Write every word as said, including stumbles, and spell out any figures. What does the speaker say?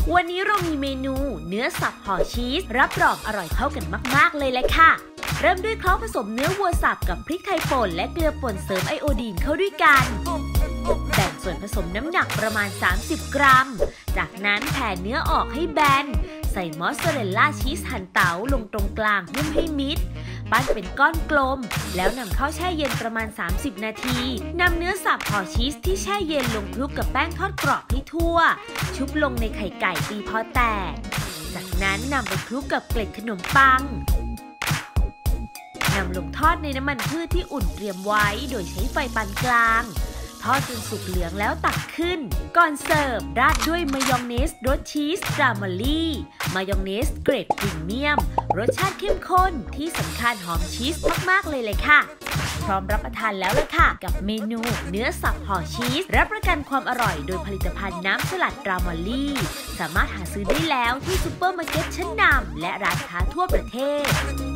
วันนี้เรามีเมนูเนื้อสับห่อชีสรับรองอร่อยเข้ากันมากๆเลยแหละค่ะเริ่มด้วยเคล้าผสมเนื้อวัวสับกับพริกไทยป่นและเกลือป่นเสริมไอโอดีนเข้าด้วยกันแบ่งส่วนผสมน้ำหนักประมาณสามสิบกรัมจากนั้นแผ่เนื้อออกให้แบนใส่มอสซาเรลล่าชีสหั่นเต๋าลงตรงกลางหุ้มให้มิดปั้นเป็นก้อนกลมแล้วนำเข้าแช่เย็นประมาณสามสิบนาทีนำเนื้อสับห่อชีสที่แช่เย็นลงคลุกกับแป้งทอดกรอบให้ทั่วชุบลงในไข่ไก่ตีพอแตกจากนั้นนำไปคลุกกับเกล็ดขนมปังนำลงทอดในน้ำมันพืชที่อุ่นเตรียมไว้โดยใช้ไฟปานกลางทอดจนสุกเหลืองแล้วตักขึ้นก่อนเสิร์ฟราดด้วยมายองเนสรสชีสดรามอลลี่มายองเนสเกรดพรีเมียมรสชาติเข้มข้นที่สำคัญหอมชีสมากๆเลยเลยค่ะพร้อมรับประทานแล้วล่ะค่ะกับเมนูเนื้อสับห่อชีสรับประกันความอร่อยโดยผลิตภัณฑ์น้ำสลัดดรามอลลี่สามารถหาซื้อได้แล้วที่ซุปเปอร์มาร์เก็ตชั้นนำและร้านค้าทั่วประเทศ